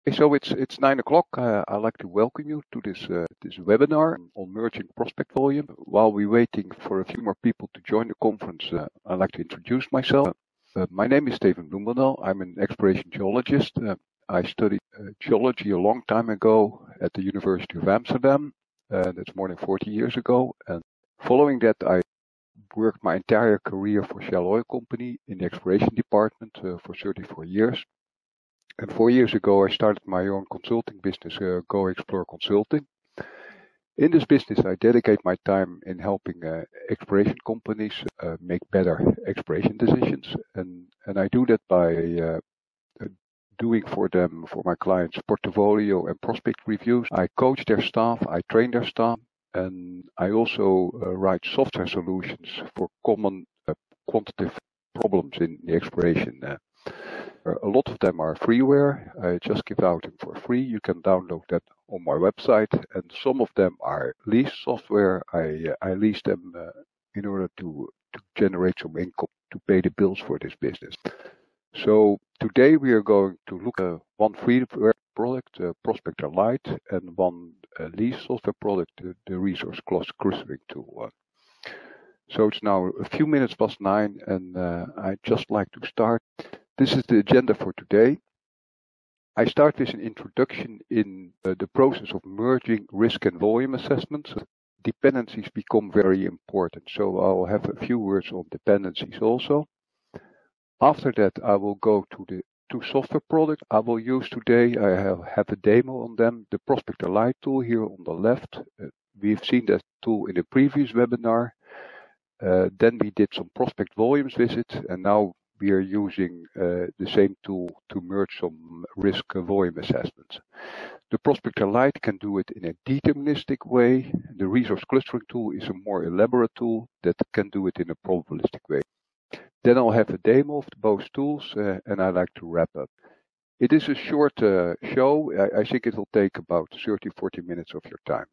So it's 9 o'clock. I'd like to welcome you to this webinar on merging prospect volume. While we're waiting for a few more people to join the conference, I'd like to introduce myself. My name is Steven Bloemendaal. I'm an exploration geologist. I studied geology a long time ago at the University of Amsterdam. That's more than 40 years ago. And following that, I worked my entire career for Shell Oil Company in the exploration department for 34 years. And 4 years ago, I started my own consulting business, Go Explore Consulting. In this business, I dedicate my time in helping exploration companies make better exploration decisions. And I do that by doing for them, for my clients, portfolio and prospect reviews. I coach their staff, I train their staff, and I also write software solutions for common quantitative problems in the exploration. A lot of them are freeware. I just give out them for free. You can download that on my website. And some of them are leased software. I lease them in order to generate some income to pay the bills for this business. So today we are going to look at one freeware product, Prospector Lite, and one leased software product, the Resource Clustering tool. So it's now a few minutes past 9, and I'd just like to start. This is the agenda for today. I start with an introduction in the process of merging risk and volume assessments. Dependencies become very important, so I'll have a few words on dependencies also. After that, I will go to the two software products I will use today. I have a demo on them. The Prospector Lite tool here on the left. We've seen that tool in the previous webinar. Then we did some prospect volumes visit, and now we are using the same tool to merge some risk volume assessments. The Prospector Lite can do it in a deterministic way. The Resource Clustering tool is a more elaborate tool that can do it in a probabilistic way. Then I'll have a demo of both tools, and I like to wrap up. It is a short show. I think it will take about 30-40 minutes of your time.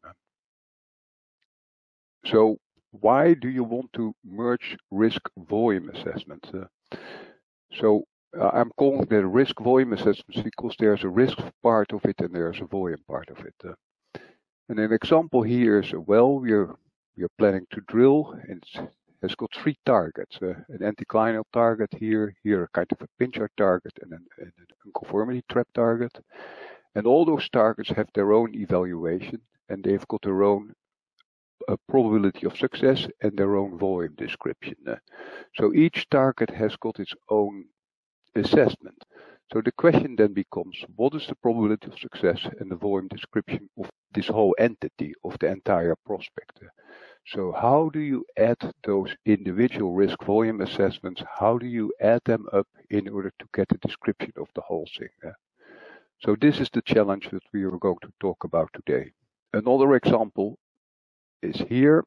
So why do you want to merge risk volume assessments? So I'm calling the risk volume assessments because there's a risk part of it and there's a volume part of it. And an example here is a well we are planning to drill, and it has got 3 targets: an anticlinal target here a kind of a pinch-out target, and an unconformity trap target. And all those targets have their own evaluation, and they've got their own probability of success and their own volume description. So each target has got its own assessment. So the question then becomes, what is the probability of success and the volume description of this whole entity, of the entire prospect? So how do you add those individual risk volume assessments? How do you add them up in order to get a description of the whole thing? So this is the challenge that we are going to talk about today. Another example is here.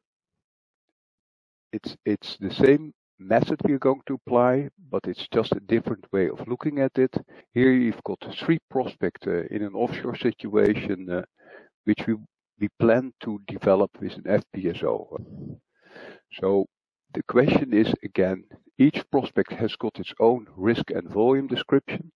It's the same method we're going to apply, but it's just a different way of looking at it. Here you've got 3 prospects in an offshore situation, which we plan to develop with an FPSO. So the question is, again, each prospect has got its own risk and volume description.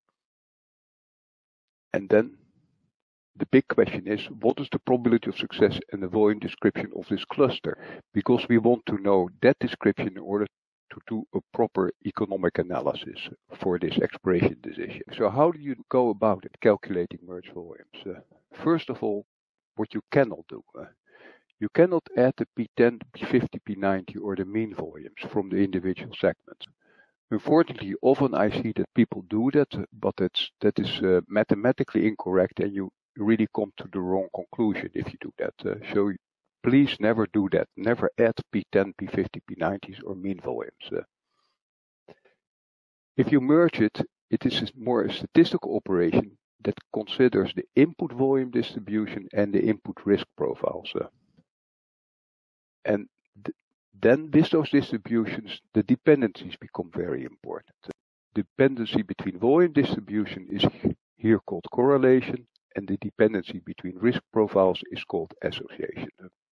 And then the big question is, what is the probability of success and the volume description of this cluster? Because we want to know that description in order to do a proper economic analysis for this exploration decision. So how do you go about it, calculating merge volumes? First of all, what you cannot do. You cannot add the P10, P50, P90 or the mean volumes from the individual segments. Unfortunately, often I see that people do that, but that is mathematically incorrect, and you really come to the wrong conclusion if you do that. So please never do that. Never add P10, P50, P90s or mean volumes. If you merge it, it is more a statistical operation that considers the input volume distribution and the input risk profiles. And then with those distributions, the dependencies become very important. The dependency between volume distribution is here called correlation, and the dependency between risk profiles is called association.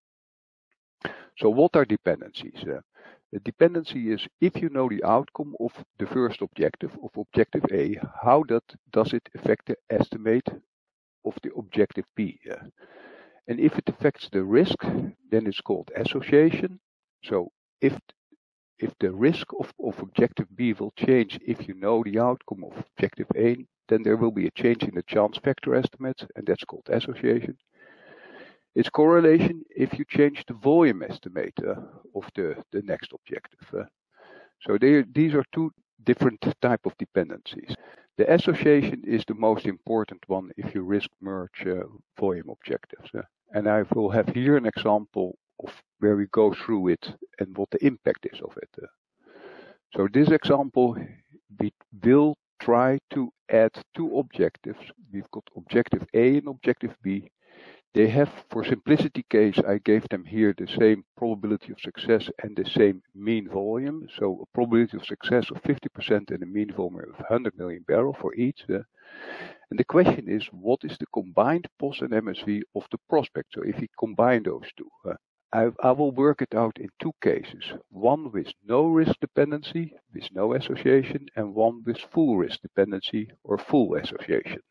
So what are dependencies? The dependency is if you know the outcome of the first objective, of objective A, how does it affect the estimate objective B. And if it affects the risk, then it's called association. So if the risk of objective B will change if you know the outcome of objective A, then there will be a change in the chance factor estimate, and that's called association. It's correlation if you change the volume estimate of the next objective. So these are two different type of dependencies. The association is the most important one if you risk merge volume objectives. And I will have here an example of where we go through it and what the impact is of it. So this example, we will try to add two objectives. We've got objective A and objective B. They have, for simplicity case, I gave them here the same probability of success and the same mean volume. So a probability of success of 50% and a mean volume of 100 million barrels for each. And the question is, what is the combined POS and MSV of the prospect? So if we combine those two, I will work it out in two cases. One with no risk dependency, with no association, and one with full risk dependency or full association.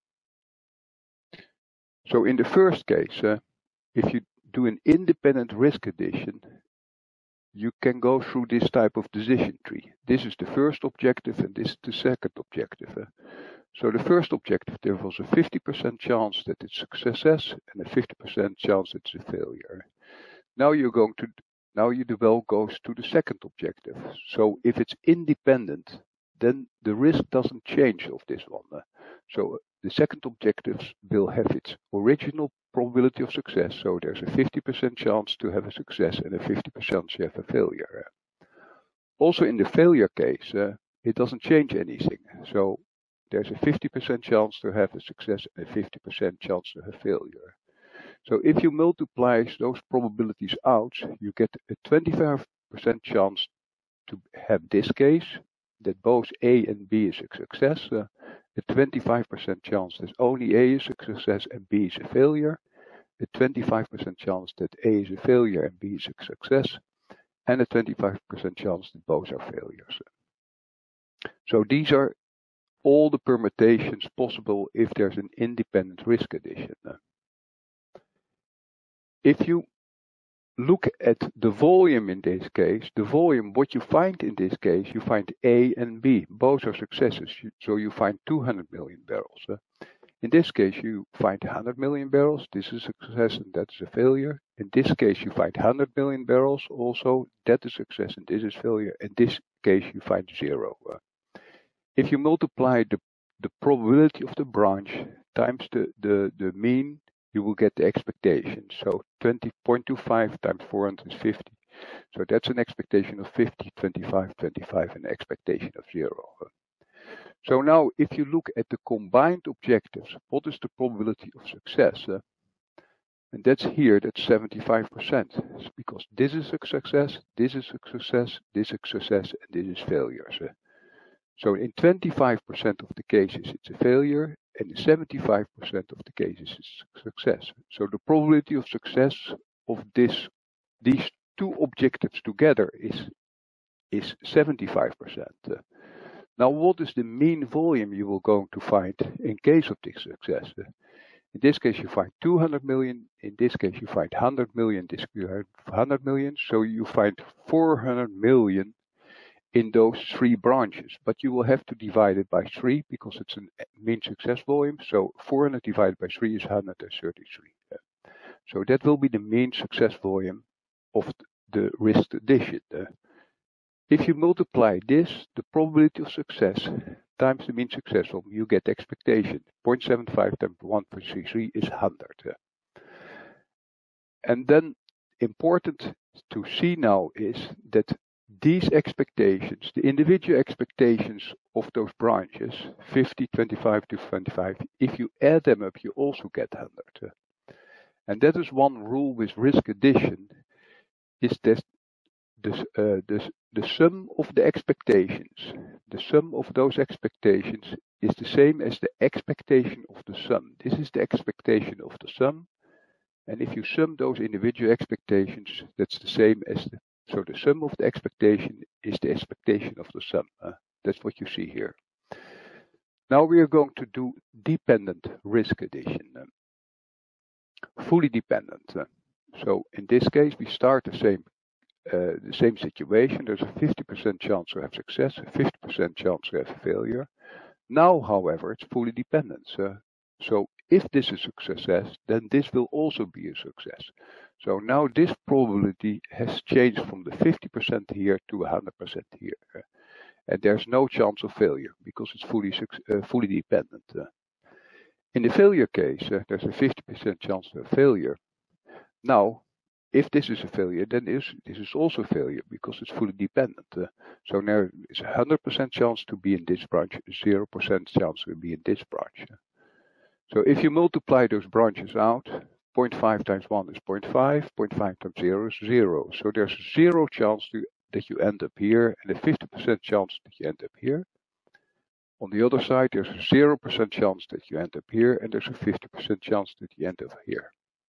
So in the first case, if you do an independent risk addition, you can go through this type of decision tree. This is the first objective and this is the second objective. So the first objective, there was a 50% chance that it's a success and a 50% chance it's a failure. Now the well goes to the second objective. So if it's independent, then the risk doesn't change of this one. So the second objective will have its original probability of success. So there's a 50% chance to have a success and a 50% chance to have a failure. Also in the failure case, it doesn't change anything. So there's a 50% chance to have a success and a 50% chance to have failure. So if you multiply those probabilities out, you get a 25% chance to have this case, that both A and B is a success, a 25% chance that only A is a success and B is a failure, a 25% chance that A is a failure and B is a success, and a 25% chance that both are failures. So these are all the permutations possible if there's an independent risk addition. If you look at the volume in this case, what you find in this case, you find A and B, both are successes. So you find 200 million barrels. In this case, you find 100 million barrels. This is a success and that is a failure. In this case, you find 100 million barrels also. That is success and this is failure. In this case, you find 0. If you multiply the probability of the branch times the mean, you will get the expectation. So 20.25 times 450. So that's an expectation of 50, 25, 25, and an expectation of 0. So now if you look at the combined objectives, what is the probability of success? And that's here, that's 75%. It's because this is a success, this is a success, this is a success, and this is failure. So in 25% of the cases, it's a failure, and in 75% of the cases, it's a success. So the probability of success of these two objectives together is 75%. Now, what is the mean volume you will going to find in case of this success? In this case, you find 200 million. In this case, you find 100 million. This you have 100 million. So you find 400 million in those three branches, but you will have to divide it by 3 because it's a mean success volume. So 400 divided by 3 is 133. So that will be the mean success volume of the risk addition. If you multiply this, the probability of success times the mean success volume, you get expectation. 0.75 times 1.33 is 100. And then important to see now is that these expectations, the individual expectations of those branches, 50, 25 to 25, if you add them up, you also get 100. And that is one rule with risk addition, is that the sum of the expectations, the sum of those expectations is the same as the expectation of the sum. This is the expectation of the sum. And if you sum those individual expectations, that's the same as so the sum of the expectation is the expectation of the sum. That's what you see here. Now we are going to do dependent risk addition. Fully dependent. So in this case, we start the same situation. There's a 50% chance to have success, a 50% chance to have failure. Now, however, it's fully dependent. So if this is a success, then this will also be a success. So now this probability has changed from the 50% here to 100% here. And there's no chance of failure because it's fully dependent. In the failure case, there's a 50% chance of failure. Now, if this is a failure, then this is also a failure because it's fully dependent. So there is a 100% chance to be in this branch, 0% chance to be in this branch. So if you multiply those branches out, 0.5 times 1 is 0.5, 0.5 times 0 is 0. So there's a 0 chance that you end up here and a 50% chance that you end up here. On the other side, there's a 0% chance that you end up here and there's a 50% chance that you end up here.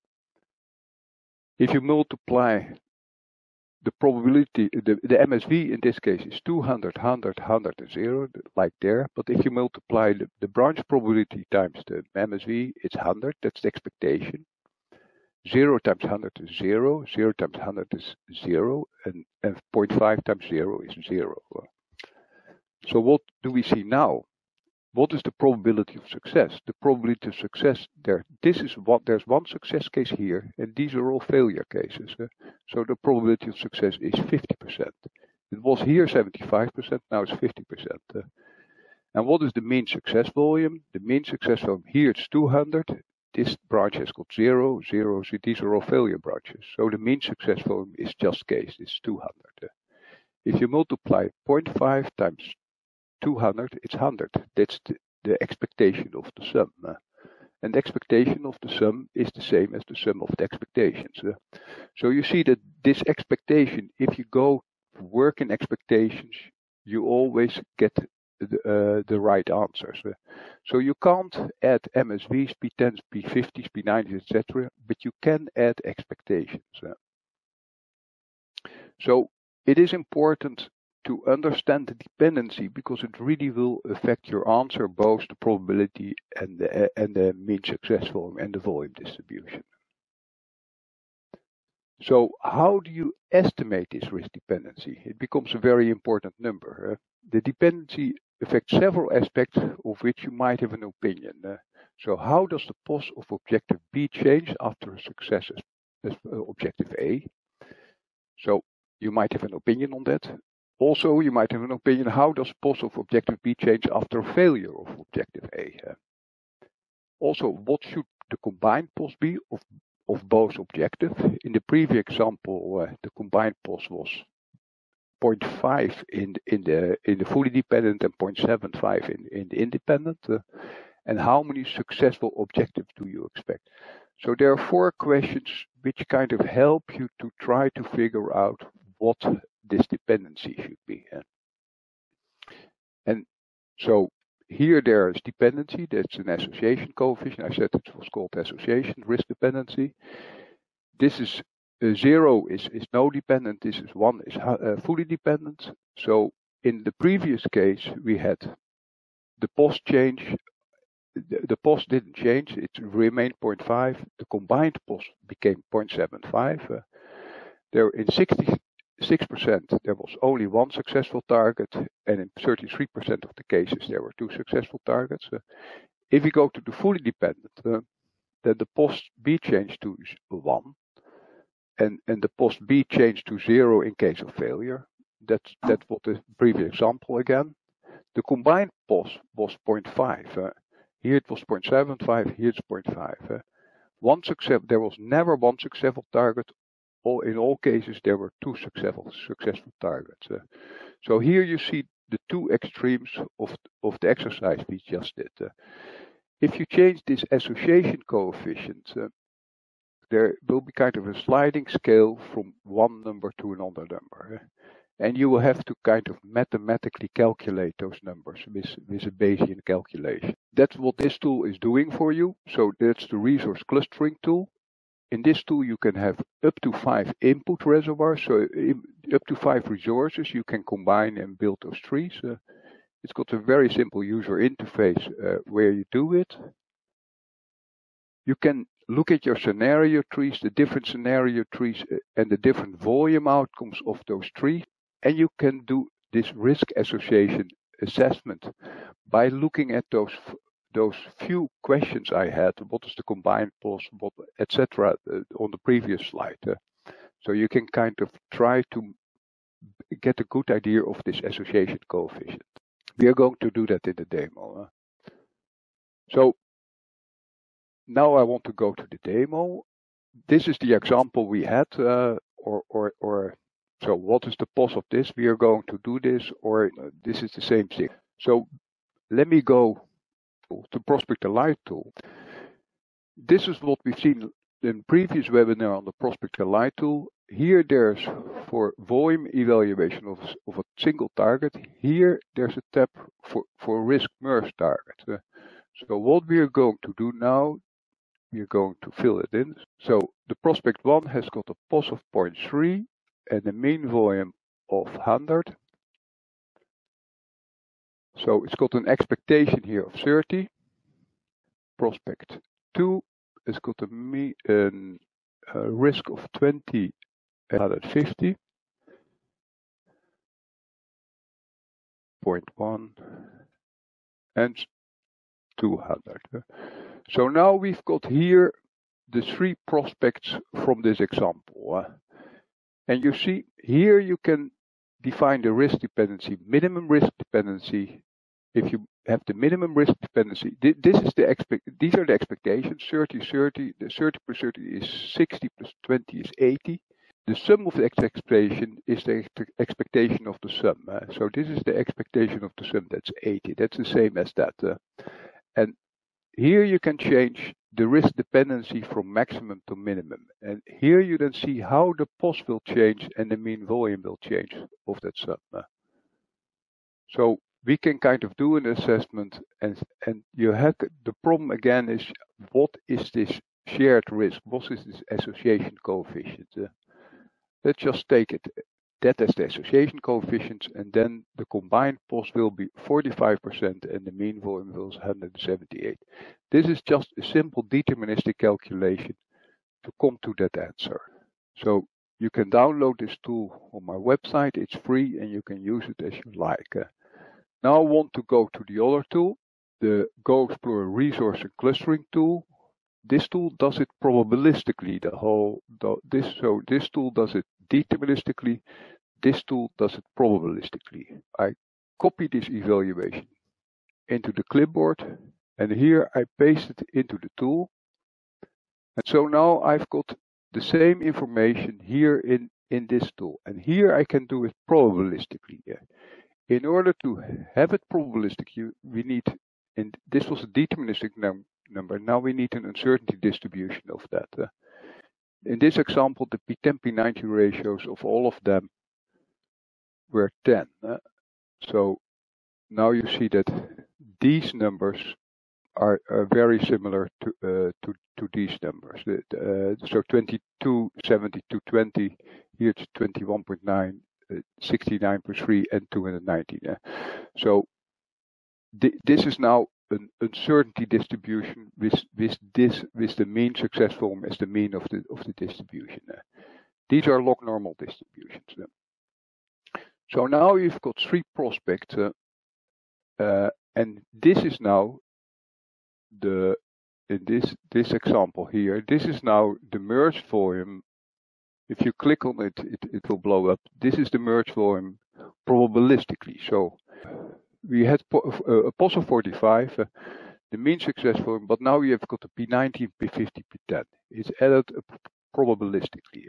If you multiply the probability, the MSV in this case is 200, 100, 100 and 0, like there. But if you multiply the branch probability times the MSV, it's 100, that's the expectation. 0 times 100 is 0, 0 times 100 is 0, and 0.5 times 0 is 0. So what do we see now? What is the probability of success? The probability of success there's one success case here, and these are all failure cases. So the probability of success is 50%. It was here 75%, now it's 50%. And what is the mean success volume? The mean success volume here it's 200. This branch has got 0, 0, so these are all failure branches. So the mean success volume is just case, it's 200. If you multiply 0.5 times 200, it's 100. That's the expectation of the sum. And the expectation of the sum is the same as the sum of the expectations. So you see that this expectation, if you go work in expectations, you always get the right answers. So you can't add MSVs, P10s, P50s, P90s, etc., but you can add expectations. So it is important to understand the dependency because it really will affect your answer, both the probability and the mean success volume and the volume distribution. So how do you estimate this risk dependency? It becomes a very important number. The dependency affects several aspects of which you might have an opinion. So how does the POS of objective B change after a success as objective A? So you might have an opinion on that. Also, you might have an opinion, how does POS of objective B change after a failure of objective A? Also, what should the combined POS be of both objectives? In the previous example, the combined POS was 0.5 in the fully dependent and 0.75 in the independent. And how many successful objectives do you expect? So there are 4 questions which kind of help you to try to figure out what this dependency should be. And so here there is dependency, that's an association coefficient. I said it was called association risk dependency. This is 0 is no dependent, this is 1 is fully dependent. So in the previous case we had the POS change, the POS didn't change, it remained 0.5, the combined POS became 0.75. There in 66% there was only 1 successful target, and in 33% of the cases there were 2 successful targets. If you go to the fully dependent, then the POS B changed to 1, and the POS B changed to 0 in case of failure. That's what the previous example again. The combined POS was 0.5. Here it was 0.75, here it's 0.5. There was never 1 successful target. In all cases, there were 2 successful targets. So here you see the 2 extremes of the exercise we just did. If you change this association coefficient, there will be kind of a sliding scale from one number to another number. And you will have to kind of mathematically calculate those numbers with a Bayesian calculation. That's what this tool is doing for you. So that's the resource clustering tool. In this tool, you can have up to 5 input reservoirs, so up to 5 resources you can combine and build those trees. It's got a very simple user interface where you do it. You can look at your scenario trees, the different scenario trees and the different volume outcomes of those trees. And you can do this risk association assessment by looking at those few questions I had. What is the combined POS, what, etc. On the previous slide. So you can kind of try to get a good idea of this association coefficient. We are going to do that in the demo. So now I want to go to the demo. This is the example we had, so what is the POS of this? We are going to do this, or this is the same thing. So let me go to Prospect Alive tool. This is what we've seen in previous webinar on the Prospect Alive tool. Here there's for volume evaluation of a single target. Here there's a tab for risk merge target. So what we are going to do now, we are going to fill it in. So the Prospect 1 has got a POS of 0.3 and a mean volume of 100. So it's got an expectation here of 30. Prospect 2 has got a risk of 20 and 150. 0.1 and 200. So now we've got here the 3 prospects from this example. And you see here you can define the risk dependency, minimum risk dependency. If you have the minimum risk dependency, these are the expectations, 30, 30, the 30 plus 30 is 60 plus 20 is 80. The sum of the expectation is the expectation of the sum. So this is the expectation of the sum, that's 80. That's the same as that. And here you can change the risk dependency from maximum to minimum. And here you then see how the POS will change and the mean volume will change of that sum. So we can kind of do an assessment, and you have the problem again is what is this shared risk? What is this association coefficient? Let's just take it that as the association coefficient, and then the combined POS will be 45% and the mean volume will be 178. This is just a simple deterministic calculation to come to that answer. So you can download this tool on my website. It's free and you can use it as you like. Now I want to go to the other tool, the GoExplorer Resource and Clustering tool. This tool does it probabilistically, this tool does it deterministically, this tool does it probabilistically. I copy this evaluation into the clipboard, and here I paste it into the tool. And so now I've got the same information here in this tool, and here I can do it probabilistically. In order to have it probabilistic, we need, and this was a deterministic number, now we need an uncertainty distribution of that. In this example, the P10, P90 ratios of all of them were 10. So now you see that these numbers are very similar to these numbers. So 22, 72, 20, here it's 21.9, 69.3 and 219. So this is now an uncertainty distribution with the mean success volume as the mean of the distribution. These are log normal distributions. So now you've got 3 prospects, and this is now in this example here. This is now the merge volume. If you click on it, it will blow up. This is the merge volume probabilistically. So we had a POS of 45, the mean success volume, but now you have got a P90, P50, P10. It's added probabilistically.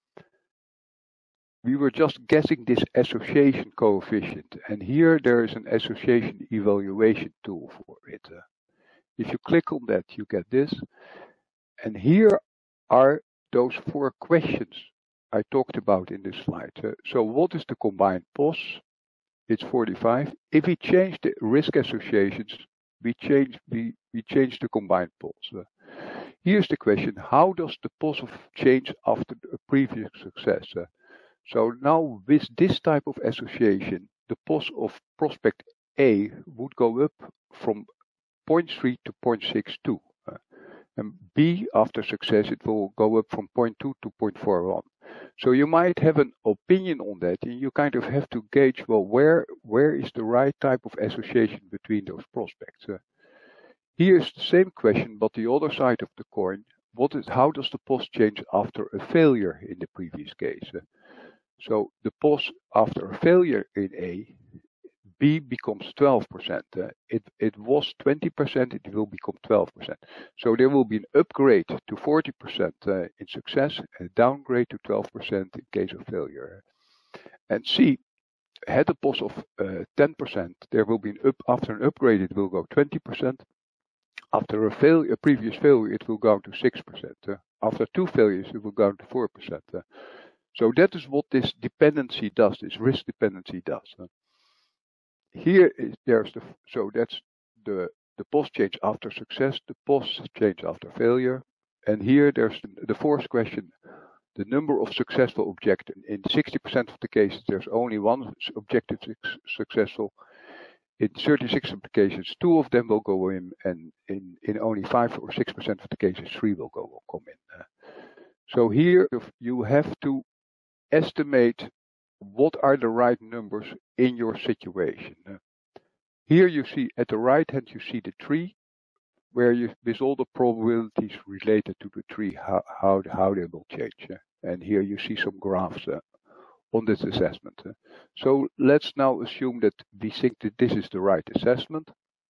We were just guessing this association coefficient, and here there is an association evaluation tool for it. If you click on that, you get this, and here are those 4 questions I talked about in this slide. So what is the combined POS? It's 45. If we change the risk associations, we change the combined POS. Here's the question: how does the POS change after a previous success? So now with this type of association, the POS of prospect A would go up from 0.3 to 0.62. And B, after success, it will go up from 0.2 to 0.41. So you might have an opinion on that, and you kind of have to gauge, well, where is the right type of association between those prospects? Here's the same question, but the other side of the coin. How does the POS change after a failure in the previous case? So the POS after a failure in A, B becomes 12%. It was 20%, it will become 12%. So there will be an upgrade to 40% in success, and a downgrade to 12% in case of failure. And C had a POS of 10%, there will be after an upgrade it will go 20%. After a previous failure, it will go to 6%. After 2 failures, it will go to 4%. So that is what this dependency does. This risk dependency does. Here that's the POS change after success, the POS change after failure, and here there's the fourth question: the number of successful objectives. In 60% of the cases, there's only one objective successful. In 36 applications, 2 of them will go in, and in only 5 or 6% of the cases, 3 will come in. So here you have to estimate what are the right numbers in your situation. Here you see at the right hand you see the tree, where with all the probabilities related to the tree, how they will change. And here you see some graphs on this assessment. So let's now assume that we think that this is the right assessment.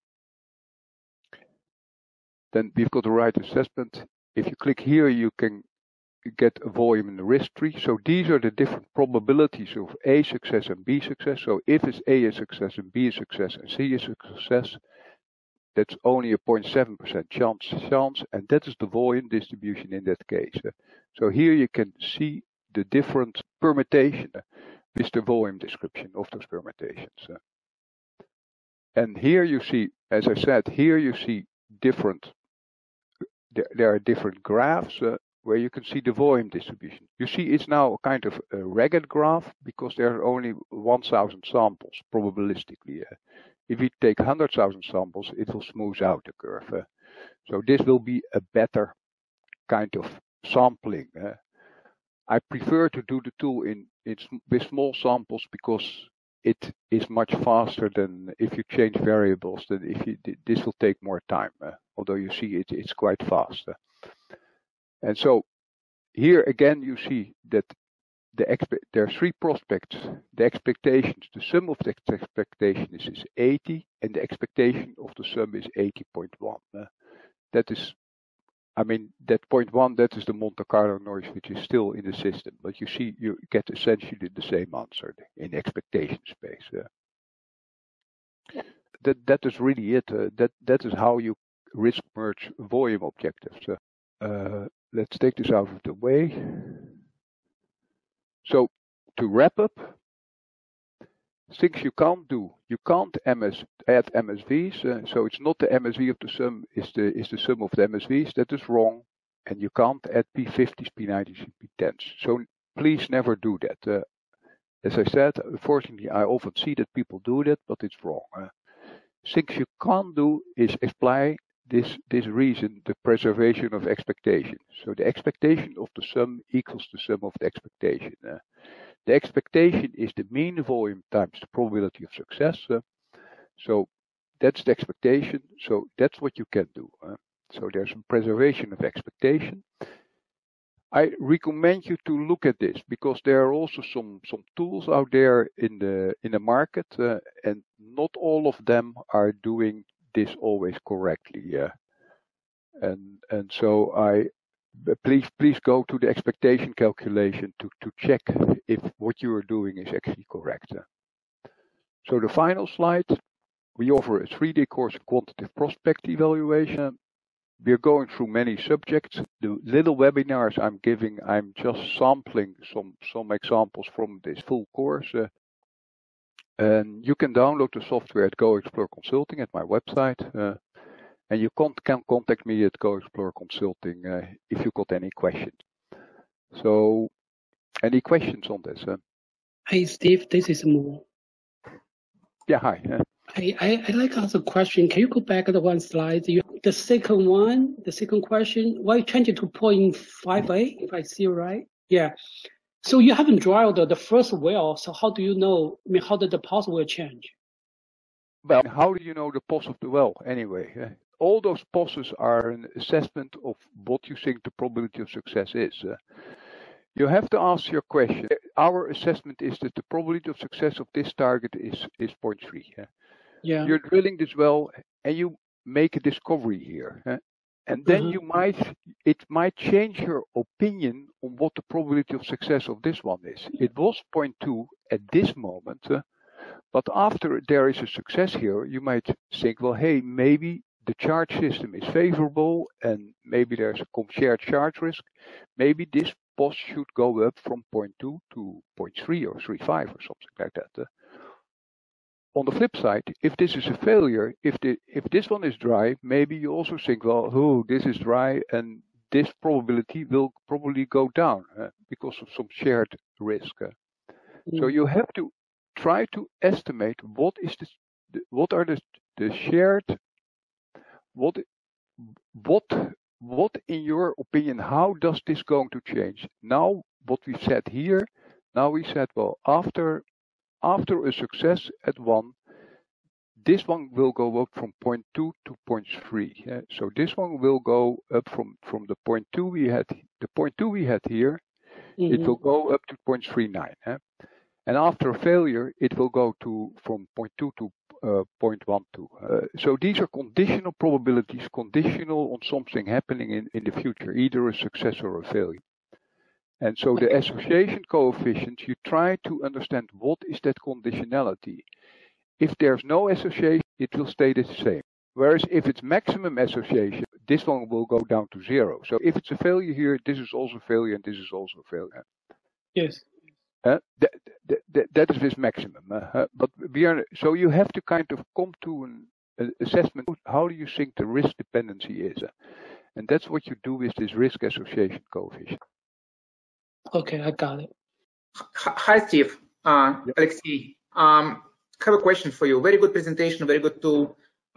Then we've got the right assessment. If you click here, you can get a volume in the risk tree. So these are the different probabilities of A success and B success. So if it's A is success and B is success and C is success, that's only a 0.7% chance, and that is the volume distribution in that case. So here you can see the different permutation with the volume description of those permutations. And here you see, as I said, here you see different, there are different graphs where you can see the volume distribution. You see it's now kind of a ragged graph because there are only 1,000 samples probabilistically. If we take 100,000 samples, it will smooth out the curve. So this will be a better kind of sampling. I prefer to do the tool with small samples because it is much faster than if you change variables. Than if you this will take more time. Although you see it's quite fast. And so here again you see that there are 3 prospects. The expectations, the sum of the expectations is 80, and the expectation of the sum is 80.1. That is, I mean, that 0.1, that is the Monte Carlo noise, which is still in the system. But you see, you get essentially the same answer in expectation space. That is really it. That is how you risk merge volume objectives. Let's take this out of the way. So to wrap up, things you can't do. You can't add MSVs. So it's not the MSV of the sum, is the sum of the MSVs. That is wrong. And you can't add P50s, P90s, and P10s. So please never do that. As I said, unfortunately, I often see that people do that, but it's wrong. Things you can't do is apply this reason, the preservation of expectation. So the expectation of the sum equals the sum of the expectation. The expectation is the mean volume times the probability of success. So that's the expectation. So that's what you can do. So there's a preservation of expectation. I recommend you to look at this because there are also some tools out there in the market, and not all of them are doing this always correctly. And so please go to the expectation calculation to check if what you are doing is actually correct. So the final slide, we offer a 3-day course in quantitative prospect evaluation. We are going through many subjects. The little webinars I'm giving, I'm just sampling some examples from this full course. And you can download the software at GoExplore Consulting at my website. And you can contact me at GoExplore Consulting if you got any questions. So, any questions on this? Hey, Steve, this is Mo. Yeah, hi. I'd like to ask a question. Can you go back to one slide? You the second question, why change it to 0.58, if I see right? Yeah. So you haven't drilled the first well, so how do you know, how did the pulse will change? Well, how do you know the pulse of the well anyway? All those pulses are an assessment of what you think the probability of success is. You have to ask your question. Our assessment is that the probability of success of this target is 0.3. Yeah. You're drilling this well and you make a discovery here. And then it might change your opinion on what the probability of success of this one is. It was 0.2 at this moment, but after there is a success here, you might think, well, hey, maybe the charge system is favorable and maybe there's a shared charge risk. Maybe this pulse should go up from 0.2 to 0.3 or 3.5 or something like that. On the flip side, if this is a failure, if this one is dry, maybe you also think, well, oh, this is dry and this probability will probably go down because of some shared risk. So you have to try to estimate what are the shared, what in your opinion, how does this going to change? Now, what we said here, now we said, well, after a success at 1, this one will go up from 0.2 to 0.3. So this one will go up from the 0.2 we had, here, it will go up to 0.39. And after a failure, it will go from 0.2 to 0.12. So these are conditional probabilities, conditional on something happening in the future, either a success or a failure. And so the association coefficient, you try to understand what is that conditionality. If there's no association, it will stay the same. Whereas if it's maximum association, this one will go down to 0. So if it's a failure here, this is also a failure and this is also a failure. Yes. That is this maximum. But so you have to kind of come to an assessment. How do you think the risk dependency is? And that's what you do with this risk association coefficient. Okay, I got it. Hi, Steve. Alexei. I have a question for you. Very good presentation, very good tool.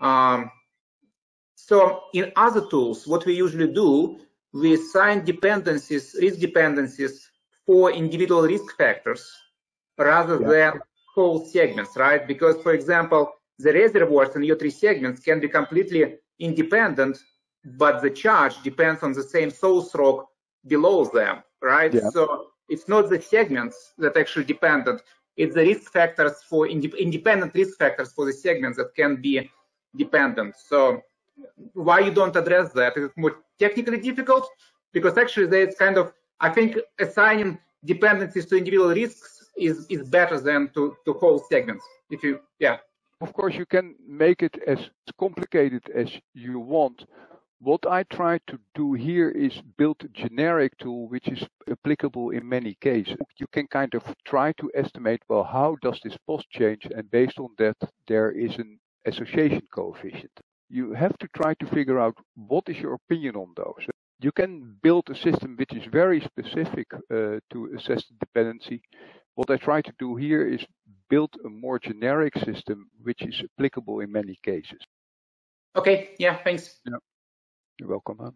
So in other tools, what we usually do, we assign dependencies, risk dependencies for individual risk factors rather than whole segments, right? Because, for example, the reservoirs in your 3 segments can be completely independent, but the charge depends on the same source rock below them, right? Yeah. So it's not the segments that actually dependent, it's the risk factors for independent risk factors for the segments that can be dependent. So why you don't address that? Is it more technically difficult? Because actually there's kind of, I think assigning dependencies to individual risks is better than to whole segments. If you, Of course, you can make it as complicated as you want. What I try to do here is build a generic tool which is applicable in many cases. You can kind of try to estimate, well, how does this pulse change? And based on that, there is an association coefficient. You have to try to figure out what is your opinion on those. You can build a system which is very specific to assess the dependency. What I try to do here is build a more generic system which is applicable in many cases. Okay, thanks. Yeah. You're welcome.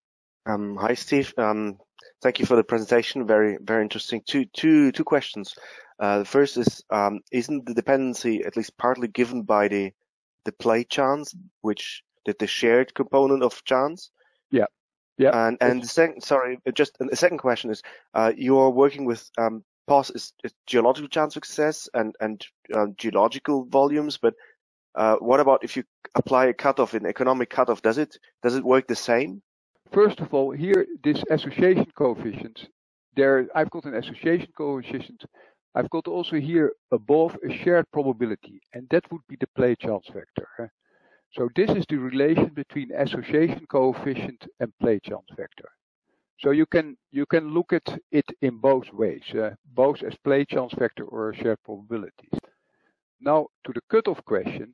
Hi, Steve. Thank you for the presentation. Very, very interesting. Two questions. The first is, isn't the dependency at least partly given by the play chance, which the shared component of chance? Yeah. Yeah. And the second, sorry, just the second question is, you are working with POS is geological chance of success and geological volumes, but what about if you apply a cutoff, an economic cutoff? Does it work the same? First of all, here this association coefficient, I've got an association coefficient. I've got also here above a shared probability, and that would be the play chance factor. So this is the relation between association coefficient and play chance factor. So you can look at it in both ways, both as play chance factor or shared probabilities. Now to the cutoff question.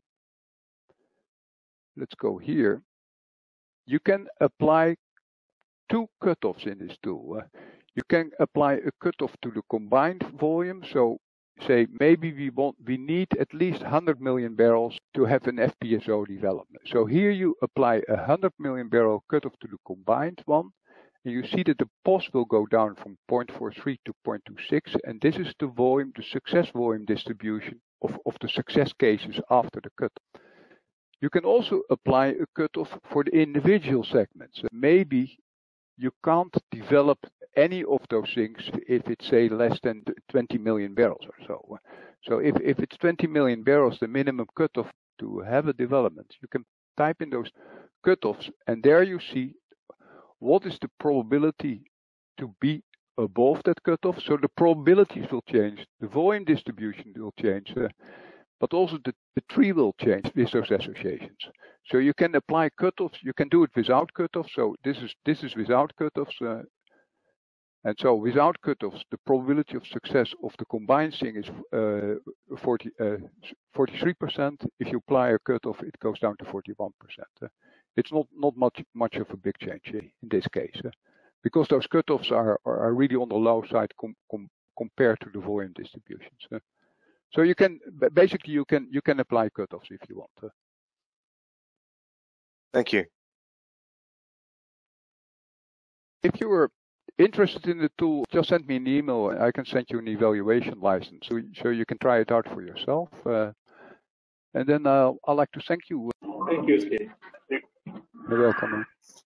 Let's go here. You can apply 2 cutoffs in this tool. You can apply a cutoff to the combined volume. So say maybe we need at least 100 million barrels to have an FPSO development. So here you apply a 100 million barrel cutoff to the combined one, and you see that the POS will go down from 0.43 to 0.26, and this is the volume, the success volume distribution of the success cases after the cut. You can also apply a cutoff for the individual segments. Maybe you can't develop any of those things if it's, say, less than 20 million barrels or so. So if it's 20 million barrels, the minimum cutoff to have a development, you can type in those cutoffs, and there you see what is the probability to be above that cutoff. So the probabilities will change, the volume distribution will change, but also the tree will change with those associations. So you can apply cutoffs. You can do it without cutoffs. So this is without cutoffs. And so without cutoffs, the probability of success of the combined thing is 43%. If you apply a cutoff, it goes down to 41%. It's not much of a big change in this case, because those cutoffs are really on the low side compared to the volume distributions. So you can basically you can apply cutoffs if you want. Thank you. If you were interested in the tool, just send me an email. I can send you an evaluation license so you can try it out for yourself. And then I'd like to thank you. Thank you, Steve. You're welcome.